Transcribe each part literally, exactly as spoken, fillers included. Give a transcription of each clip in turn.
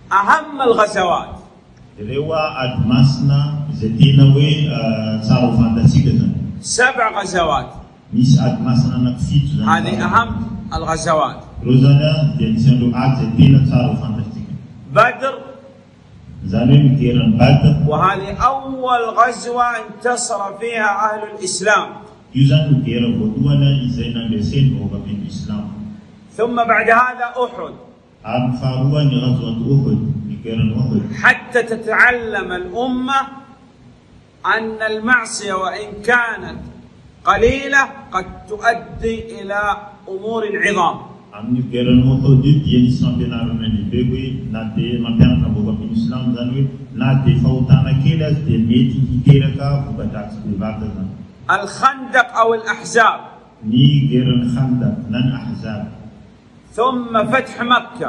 أهم الغزوات سبع غزوات، هذه أهم الغزوات. بدر، وهذه أول غزوة انتصر فيها أهل الإسلام. ثم بعد هذا أحد، حتى تتعلم الأمة أن المعصية وإن كانت قليلة قد تؤدي إلى أمور عظام. الخندق أو الأحزاب، ثم فتح مكة،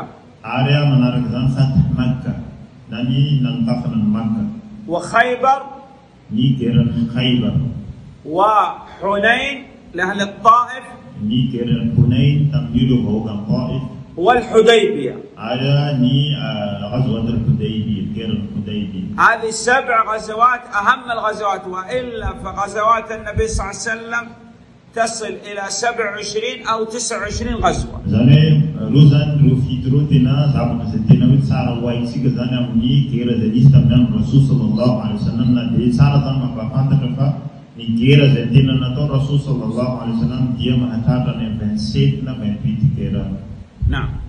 وخيبر، وحنين لأهل الطائف، والحديبية. هذه سبع غزوات أهم الغزوات، وإلا فغزوات النبي صلى الله عليه وسلم تصل إلى سبع وعشرين أو تسع وعشرين غزوة. نعم.